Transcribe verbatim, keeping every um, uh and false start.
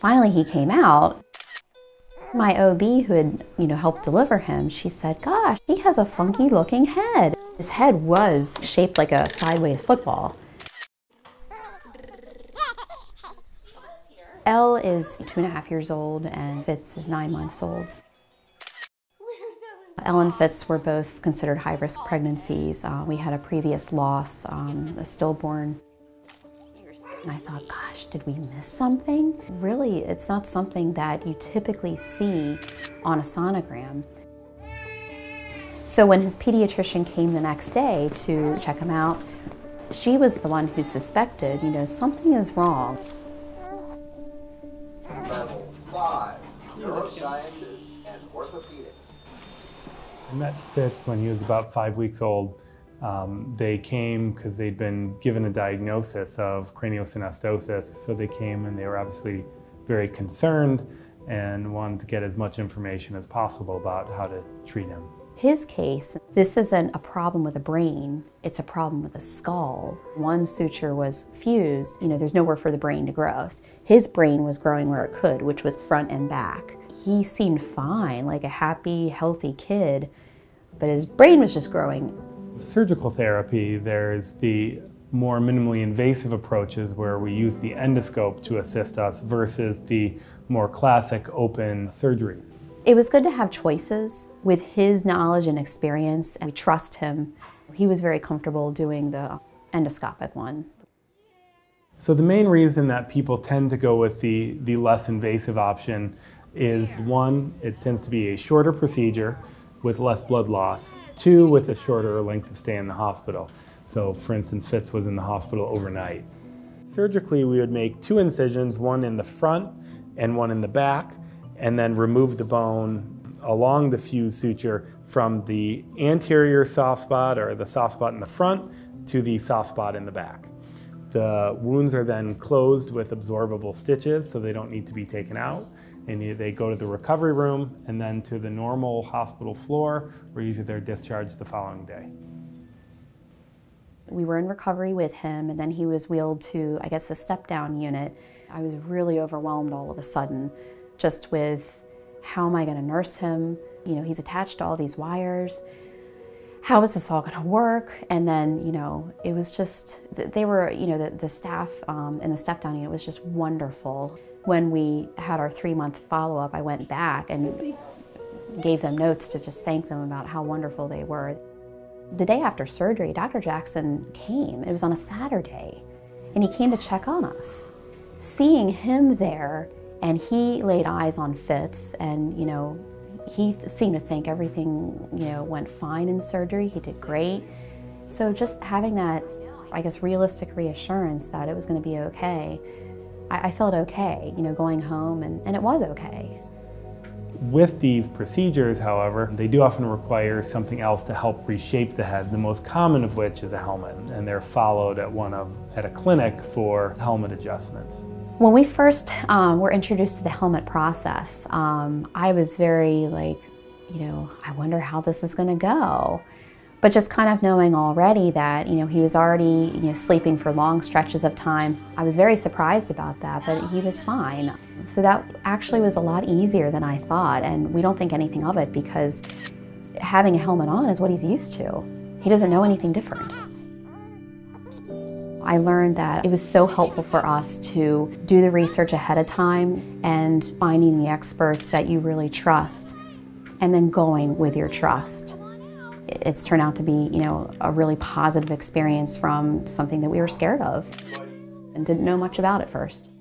Finally, he came out. My O B who had, you know, helped deliver him, she said, gosh, he has a funky looking head. His head was shaped like a sideways football. Elle is two and a half years old and Fitz is nine months old. Elle and Fitz were both considered high-risk pregnancies. Uh, we had a previous loss, um, a stillborn. And I thought, gosh, did we miss something? Really, it's not something that you typically see on a sonogram. So when his pediatrician came the next day to check him out, she was the one who suspected, you know, something is wrong. Level five, neurosciences and orthopedics. I met Fitz when he was about five weeks old. Um, they came because they'd been given a diagnosis of craniosynostosis, so they came and they were obviously very concerned and wanted to get as much information as possible about how to treat him. His case, this isn't a problem with the brain, it's a problem with the skull. One suture was fused, you know, there's nowhere for the brain to grow. His brain was growing where it could, which was front and back. He seemed fine, like a happy, healthy kid, but his brain was just growing. Surgical therapy, there's the more minimally invasive approaches where we use the endoscope to assist us versus the more classic open surgeries. It was good to have choices. With his knowledge and experience, and we trust him. He was very comfortable doing the endoscopic one. So the main reason that people tend to go with the, the less invasive option is, one, it tends to be a shorter procedure with less blood loss. Two, with a shorter length of stay in the hospital. So for instance, Fitz was in the hospital overnight. Surgically, we would make two incisions, one in the front and one in the back, and then remove the bone along the fused suture from the anterior soft spot, or the soft spot in the front, to the soft spot in the back. The wounds are then closed with absorbable stitches, so they don't need to be taken out. And they go to the recovery room and then to the normal hospital floor, where usually they're discharged the following day. We were in recovery with him, and then he was wheeled to, I guess, a step-down unit. I was really overwhelmed all of a sudden, just with how am I going to nurse him? You know, he's attached to all these wires. How is this all going to work? And then, you know, it was just, they were, you know, the, the staff um, in the step-down unit was just wonderful. When we had our three-month follow-up, I went back and gave them notes to just thank them about how wonderful they were. The day after surgery, Doctor Jackson came. It was on a Saturday, and he came to check on us. Seeing him there, and he laid eyes on Fitz, and, you know, he seemed to think everything, you know, went fine in surgery. He did great. So just having that, I guess, realistic reassurance that it was going to be okay, I, I felt okay, you know, going home, and, and it was okay. With these procedures, however, they do often require something else to help reshape the head, the most common of which is a helmet, and they're followed at one of at a clinic for helmet adjustments. When we first um, were introduced to the helmet process, um, I was very like, you know, I wonder how this is going to go. But just kind of knowing already that, you know, he was already, you know, sleeping for long stretches of time, I was very surprised about that, but he was fine. So that actually was a lot easier than I thought, and we don't think anything of it because having a helmet on is what he's used to. He doesn't know anything different. I learned that it was so helpful for us to do the research ahead of time and finding the experts that you really trust and then going with your trust. It's turned out to be, you know, a really positive experience from something that we were scared of and didn't know much about at first.